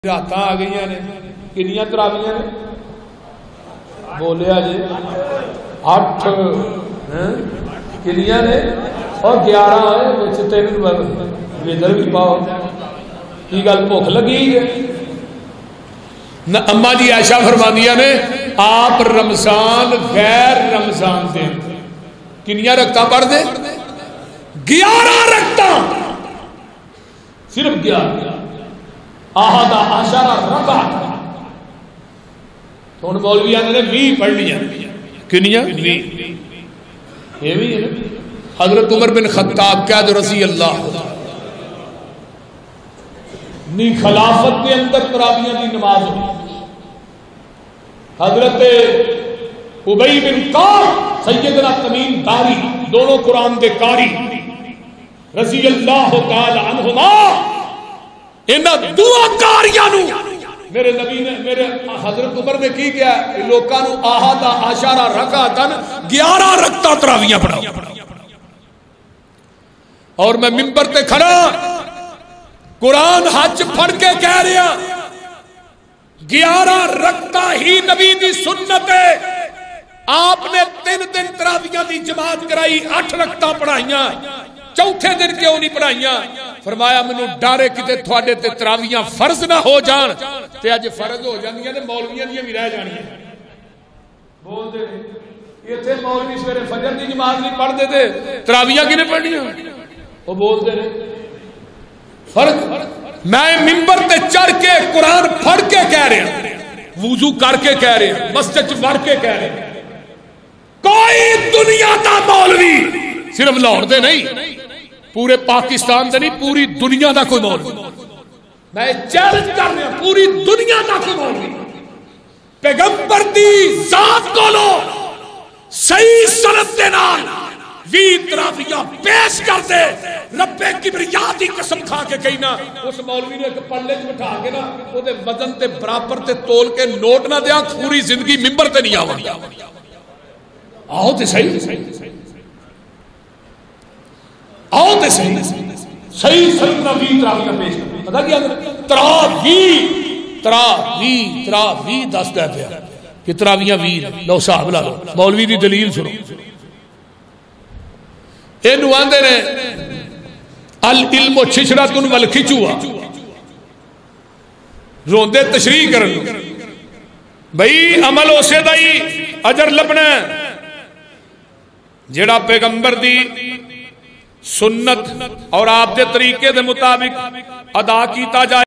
رات آ گئی نے کنیاں تراویاں نے بولیا جی 8 کنیاں نے اور 11 ہے 3 ودر بھی پاؤ کی گل بھوک لگی ہے اما جی عائشہ فرماندیاں نے آپ رمضان غیر رمضان دے کنیاں رکھتا پڑھ دے 11 رکھتا صرف 11 آہدہ عشرہ رکعت تو ان مولوی نے 20 پڑھ لیا کنیاں 20 یہ بھی ہے حضرت عمر بن خطاب قائد رضی اللہ نی خلافت کے اندر تراویح کی نماز ہوئی حضرت ابی بن کعب سیدنا تمیم داری دونوں قرآن دے قاری رضی اللہ تعالی عنہما انہاں دعا کاریاں نو میرے نبی نے میرے حضرت عمر نے کی کیا لوکاں نو آہدہ عشرہ رکعتن 11 رکعتاں تراویح پڑھاؤ اور میں منبر تے کھڑا قرآن ہاتھ پھڑ کے کہہ رہا 11 رکعتاں ہی نبی دی سنت ہے آپ نے 3 دن تراویح دی جماعت کرائی 8 رکعتاں پڑھائیاں چوتھے دن کیوں نہیں پڑھائیاں فرمایا مینوں ڈارے کتے تھوڑے تے تراویحاں فرض نہ ہو جان تے اج فرض ہو جاندیاں تے مولویاں دیاں بھی رہ جانیاں بول دے ایتھے مولوی سویرے فجر دی نماز نہیں پڑھ دے تے تراویحاں کنے پڑھنیاں او بول دے فرض میں منبر تے چڑھ کے قرآن پڑھ کے کہہ رہا وضو کر کے کہہ رہا مسجد وڑ کے کہہ رہا کوئی دنیا دا مولوی صرف لاہور دے نہیں پورے پاکستان دے نہیں پوری دنیا دا کوئی مولوی میں چیلنج کر رہا پوری دنیا دا کوئی مولوی پیغمبر دی ذات کو لو صحیح سند دے نال 20 تراویحاں پیش کر دے رب کبریا دی قسم کھا کے کہنا اس مولوی نے ایک پلے وچ بٹھا کے نا او دے وزن تے برابر تے تول کے نوٹ نہ دیاں پوری زندگی منبر تے نہیں آویں آؤ تے صحیح آؤ تے صحیح صحیح سنت 20 تراویحاں پیش کر پتہ کیا تراویح دسدا پیا کہ تراویحاں 20 لو صاحب لا لو مولوی دی دلیل سنو اینو آندے نے العلم چھچڑا تن ول کھچوا روندے تشریح کرن بھئی عمل اسے دا ہی اجر لبنا جیڑا پیغمبر دی سنت اور آپ دے طریقے دے مطابق ادا کیتا جائے